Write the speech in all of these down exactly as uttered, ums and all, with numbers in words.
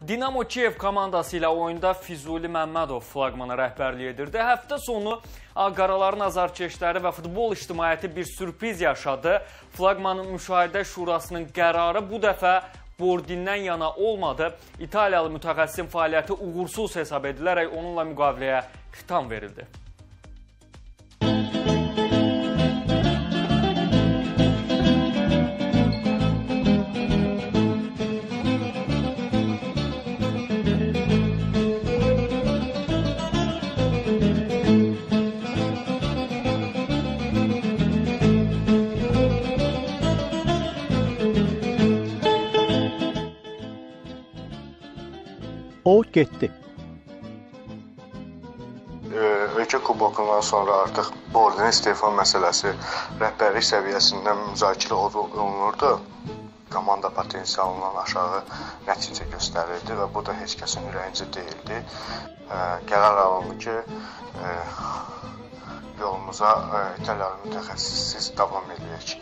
Dinamo Kiyev komandası ilə oyunda Füzuli Məmmədov flaqmana rəhbərlik edirdi. Həftə sonu Ağqaraların azarkeşləri və futbol ictimaiyyəti bir sürpriz yaşadı. Flaqmanın müşahidə şurasının qərarı bu dəfə Bordindən yana olmadı. İtaliyalı mütəxəssisin fəaliyyəti uğursuz hesab edilərək onunla müqaviləyə xitam verildi. O getdi. Ölkə kubokundan sonra artıq Bordinin istefa məsələsi rəhbərlik səviyyəsindən müzakirə olunurdu. Komanda potensialından aşağı nəticə göstərirdi və bu da heç kəsin ürəyincə deyildi. Qərar alındı ki, yolumuza İtaliyalı mütəxəssissiz davam edək.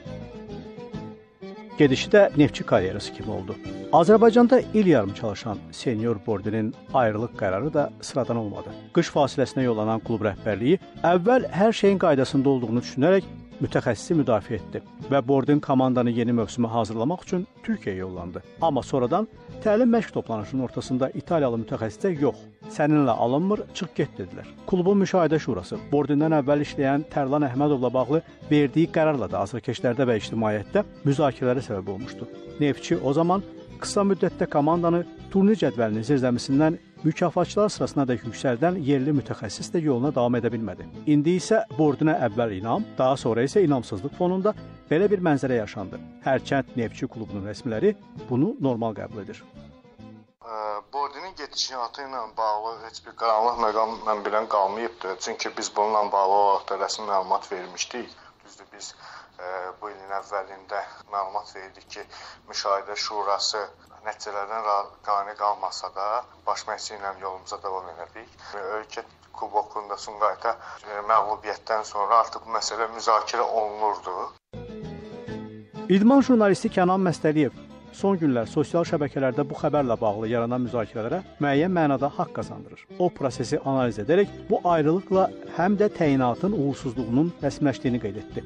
Gedişi də Neftçi karyerası kimi oldu. Azərbaycanda il yarım çalışan Senyor Bordinin ayrılıq qərarı da sıradan olmadı. Qış fasiləsinə yollanan klub rəhbərliyi əvvəl hər şeyin qaydasında olduğunu düşünərək mütəxəssisi müdafiə etdi və Bordin komandanı yeni mövsümə hazırlamaq üçün Türkiyəyə yollandı. Amma sonradan təlim məşq toplanışının ortasında İtaliyalı mütəxəssisə yox, səninlə alınmır, çıx get dedilər. Klubun müşahidə şurası Bordindən əvvəl işləyən Tərlan Əhmədovla bağlı verdiyi qərarla da azarkeşlərdə və ictimaiyyətdə müzakirələrə səbəb olmuşdu. Neftçi o zaman qısa müddətdə komandanı turnir cədvəlinin zirzəmisindən mükafatçılar sırasına da yüksəldən yerli mütəxəssis də yoluna davam edə bilmədi. İndi isə Bordinə əvvəl inam, daha sonra isə inamsızlıq fonunda belə bir mənzərə yaşandı. Hərçənd Neftçi klubunun rəsmiləri bunu normal qəbul edir. Bordinin gedişatı ilə bağlı heç bir qaranlıq məqam mən bilən qalmayıbdır. Çünki biz bununla bağlı olaraq da rəsmi məlumat vermişdik. Düzdür, biz e, bu ilin əvvəlində məlumat verdik ki, müşahidə şurası nəticələrdən qane qalmasa da baş məşqçi ilə yolumuza davam edirik. Ölkə kubokunda Sumqayıta məğlubiyyətdən sonra artıq bu məsələ müzakirə olunurdu. İdman jurnalisti Kənan Məstəliyev son günlər sosial şəbəkələrdə bu xəbərlə bağlı yaranan müzakirələrə müəyyən mənada haqq qazandırır. O prosesi analiz edərək bu ayrılıqla həm də təyinatın uğursuzluğunun rəsmiləşdiyini qeyd etdi.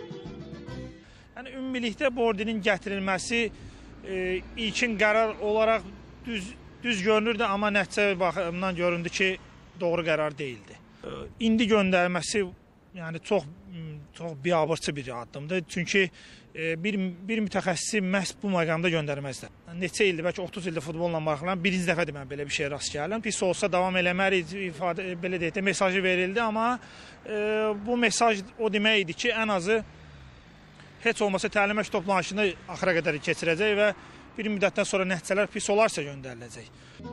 Yəni ümumilikdə Bordinin gətirilməsi e, ilkin qərar olaraq düz, düz görünürdü, amma nəticə baxımından göründü ki, doğru qərar deyildi. E, indi göndərməsi yəni çox çox biabırçı bir addımdır. Çünki e, bir bir mütəxəssisi məhz bu məqamda göndərməzlər. Neçə ildir, bəlkə otuz ildir futbolla maraqlanan birinci dəfədir mən belə bir şey rast gəlirəm. Pis olsa davam eləmərik ifadə belə deyək də mesajı verildi, amma e, bu mesaj o demək idi ki, ən azı heç olmasa təlim məşq toplanışını axıra qədər keçirəcək və bir müddətdən sonra nəticələr pis olarsa göndəriləcək.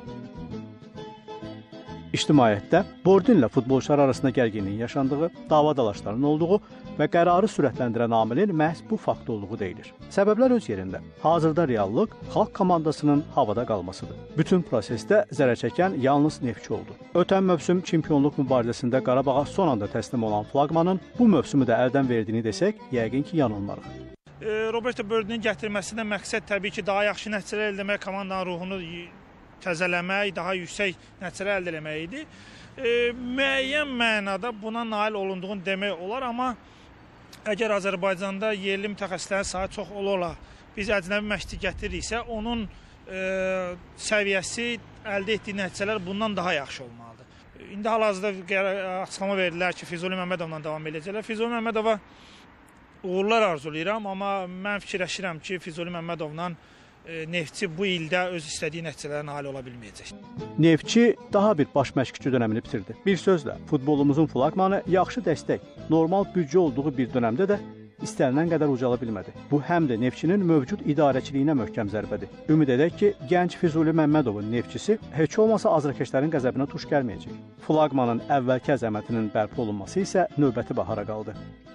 İctimaiyyətdə Bordinlə futbolçular arasında gərginliyin yaşandığı, dava dalaşlarının olduğu və qərarı sürətləndirən amilin məhz bu fakt olduğu deyilir. Səbəblər öz yerində. Hazırda reallıq xalq komandasının havada qalmasıdır. Bütün prosesdə zərər çəkən yalnız Neftçi oldu. Ötən mövsüm çempionluq mübarizəsində Qarabağa son anda təslim olan flaqmanın bu mövsümü də əldən verdiyini desək, yəqin ki, yanılmarıq. Roberto Bordinin gətirilməsindən məqsəd təbii ki, daha yaxşı nəticələr əldə etmək, komandanın ruhunu təzələmək, daha yüksək nəticələr əldə etmək idi. E, müəyyən mənada buna nail olunduğunu demək olar, amma əgər Azərbaycanda yerli mütəxəssislərin sayı çox ola-ola biz əcnəbi məşqçi gətiririksə, onun e, səviyyəsi, əldə etdiyi nəticələr bundan daha yaxşı olmalıdır. İndi hal-hazırda açıqlama verdilər ki, Füzuli Məmmədovla davam edəcəklər. Füzuli Məmmədova uğurlar arzulayıram, amma mən fikirləşirəm ki, Füzuli Məmmədovla Neftçi bu ildə öz istədiyi nəticələrə nail ola bilməyəcək. Neftçi daha bir baş məşqçi dönəmini bitirdi. Bir sözlə, futbolumuzun flaqmanı yaxşı dəstək, normal büdcə olduğu bir dönəmdə də istənilən qədər ucala bilmədi. Bu həm də Neftçinin mövcud idarəçiliyinə möhkəm zərbədir. Ümid edək ki, gənc Füzuli Məmmədovun Neftçisi heç olmasa azarkeşlərin qəzəbinə tuş gəlməyəcək. Flaqmanın əvvəlki əzəmətinin bərpa olunması isə növbəti bahara qaldı.